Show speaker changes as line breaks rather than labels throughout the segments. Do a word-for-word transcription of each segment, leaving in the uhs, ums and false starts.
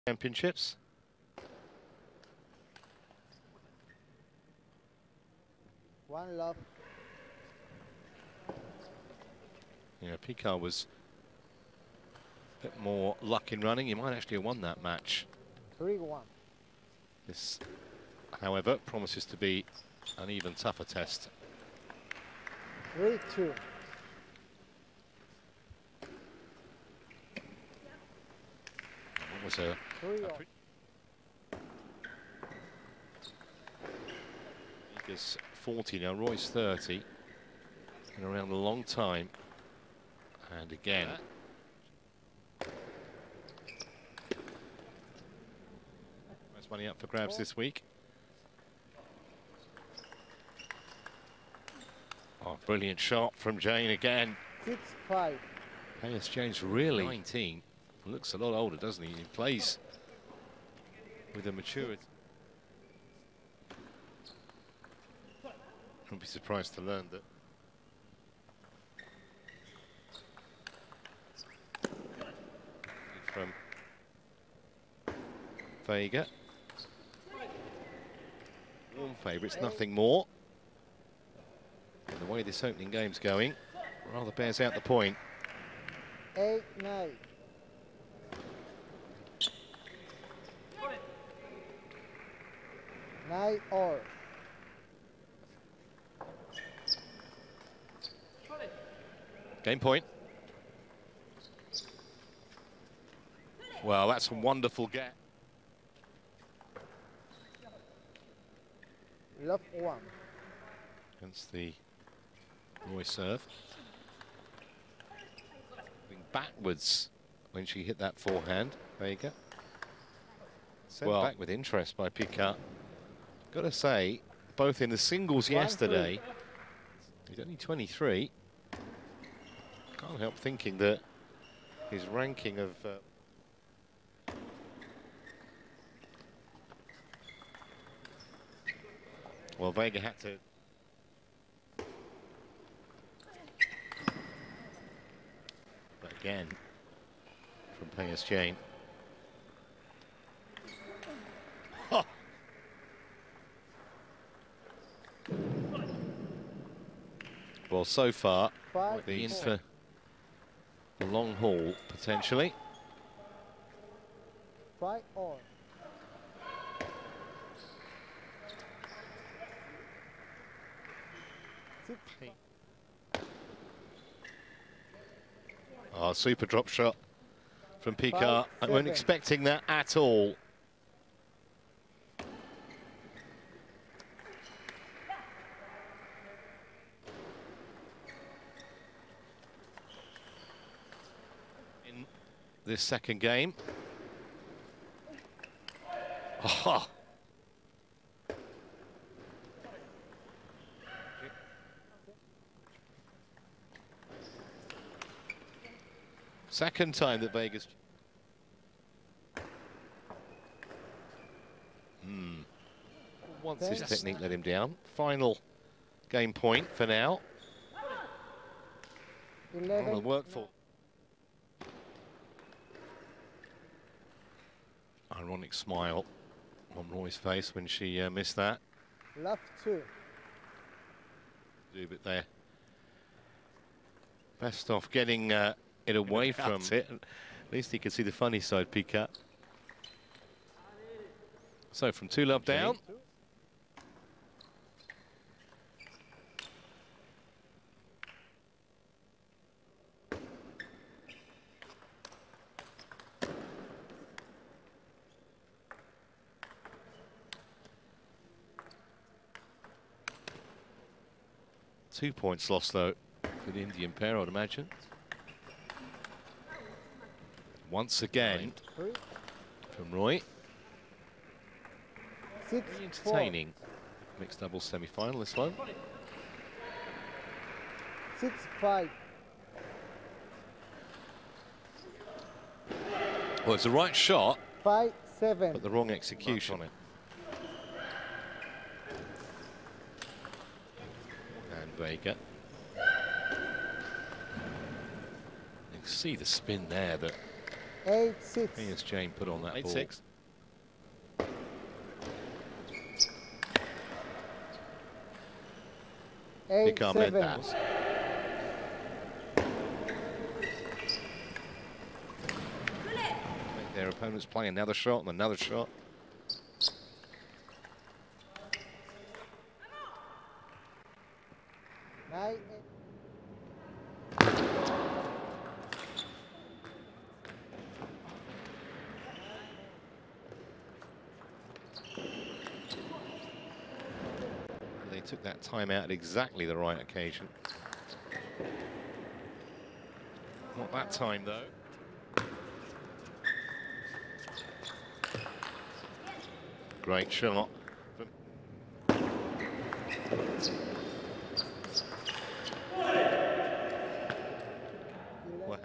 Championships.
One love.
Yeah, Picard was a bit more luck in running. He might actually have won that match.
three one.
This, however, promises to be an even tougher test.
three two.
What was a...
three
a
all.
Veiga's forty now, Roy's thirty. Been around a long time. And again. There's money up for grabs this week. Oh, brilliant shot from Jane again.
six five.
Payas Jane's really nineteen. Looks a lot older, doesn't he? He plays with a maturity. Wouldn't be surprised to learn that. From Veiga. Warm favourites, nothing more. And the way this opening game's going, rather bears out the point.
eight nine. nine all.
Game point. Well, that's a wonderful get.
Love one.
Against the Roy serve. Going backwards when she hit that forehand. Veiga. Sent well, back with interest by Picard. Got to say, both in the singles one, yesterday, three. He's only twenty-three. Can't help thinking that his ranking of... Uh, well, Veiga had to... But again, from Payas Jane. Oh. Well, so far,
Five,
the in for the long haul, potentially.
five all. six
Oh, super drop shot from Picard.
Five,
I wasn't expecting that at all. In this second game. Oh. Second time that Veiga's... Hmm. Once his technique let him down. Final game point for now.
eleven.
Will work for. Ironic smile on Roy's face when she uh, missed that.
Love two.
Do a bit there. Best off getting uh, it away from it. At least he can see the funny side, Picard. So from two love down. Two points lost, though, for the Indian pair, I'd imagine. Once again,
Three.
from Roy.
Six
Very entertaining mixed doubles semi-final, this one.
six five.
Well, it's the right shot,
five seven.
but the wrong execution on it. And Veiga. You can see the spin there that
eight six.
Here's Jane put on that
eight
ball.
six.
eight
Picard made
seven.
that. Make their opponents play another shot and another shot.
nine eight.
They took that time out at exactly the right occasion. Not that time, though. Great shot. Wow.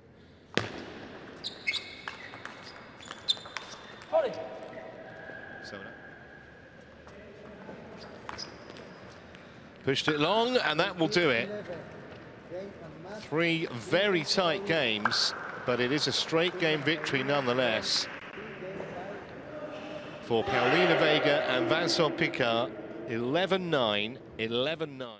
So pushed it long, and that will do it. Three very tight games, but it is a straight game victory nonetheless for Paulina Vega and Vincent Picard. eleven nine, eleven nine.